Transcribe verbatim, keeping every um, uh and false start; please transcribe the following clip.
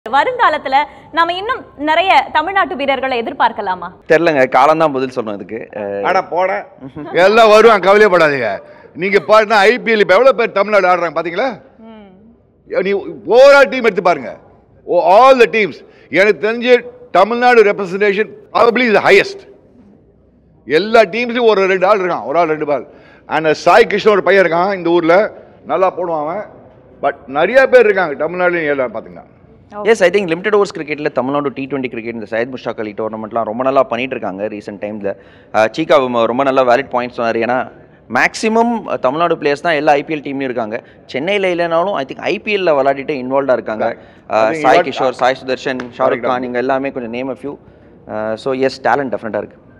வருங்காலத்துல நாம இன்னும் நிறைய தமிழ்நாட்டு வீரர்களை எதிர்பார்க்கலாமா? தெரியலங்க, காலம் தான் பதில் சொல்லணும் இதுக்கு. ஆனா போட எல்லாம் வருவாங்க, கவலைப்படாதீங்க. நீங்க பாருங்க ஐபிஎல் இப்ப எவ்வளவு பேர் தமிழ்நாடு ஆடுறாங்க பாத்தீங்களா? நீ ஓவரால் டீம் எடுத்து பாருங்க, ஆல் த டீம்ஸ். எனக்கு தெரிஞ்ச Tamil Nadu representation probably is the highest. எல்லா டீம்ஸும் ஒரு ரெண்டு ஆள் இருக்கான், ஒரு ஆள் ரெண்டு பால். அண்ட் சாய் கிருஷ்ணன் ஒரு பையன் இருக்கான் இந்த ஊர்ல, நல்லா போடுவான் அவன். பட் நிறைய பேர் இருக்காங்க தமிழ்நாடுல எல்லாம் பாத்தீங்கன்னா. Yes, I think limited overs கிரிக்கெட்டில் தமிழ்நாடு டி டுவெண்ட்டி கிரிக்கெட் இந்த சையத் முஷ்டாக் அலி டோர்னமெண்ட்லாம் ரொம்ப நல்லா பண்ணிட்டு இருக்காங்க ரீசெண்ட் டைமில். சீக்கா ரொம்ப நல்லா வேலிட் பாயிண்ட்ஸ் சொன்னார். ஏன்னா மேக்ஸிமம் தமிழ்நாடு பிளேயர்ஸ் தான் எல்லா ஐபிஎல் டீம்லையும் இருக்காங்க. சென்னையில் இல்லைனாலும் ஐ திங்க் ஐபிஎல்ல விளையாடிட்டு இன்வால்வ்டாக இருக்காங்க. சாய் கிஷோர், சாய் சுதர்ஷன், ஷாருக் கான், இங்கே எல்லாமே கொஞ்சம் name a few. So yes, talent டெஃபினட்டாக இருக்குது.